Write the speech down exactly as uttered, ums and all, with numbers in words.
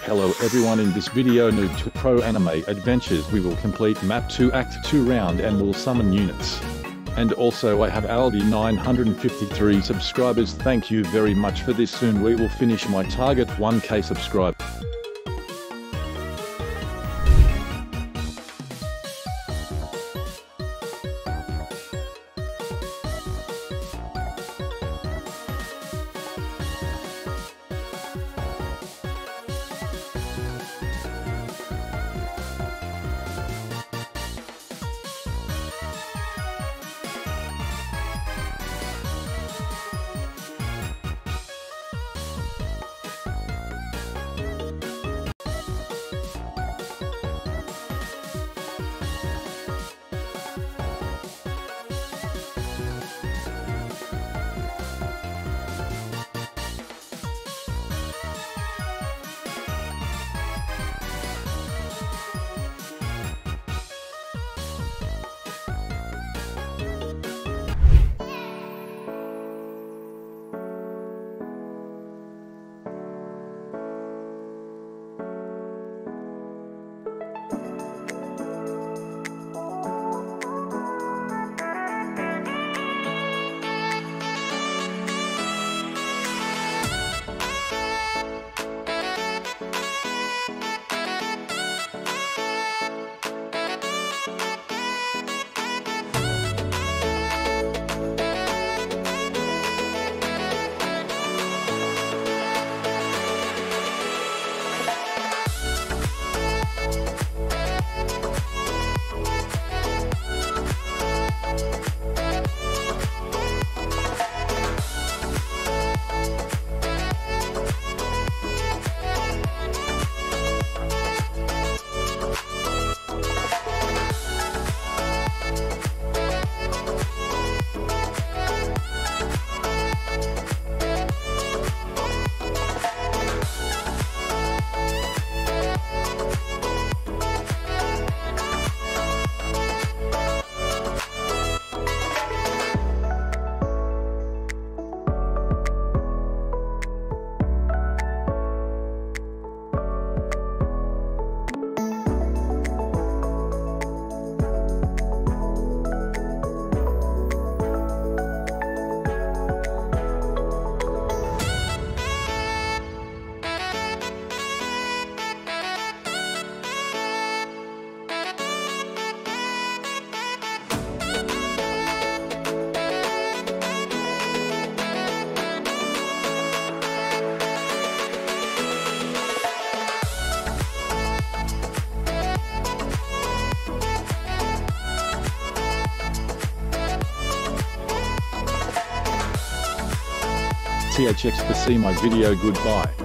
Hello everyone, in this video Noob to Pro Anime Adventures we will complete map two act two round and will summon units. And also I have already nine hundred fifty-three subscribers, thank you very much for this. Soon we will finish my target one K subscribe. T H X for see my video, goodbye.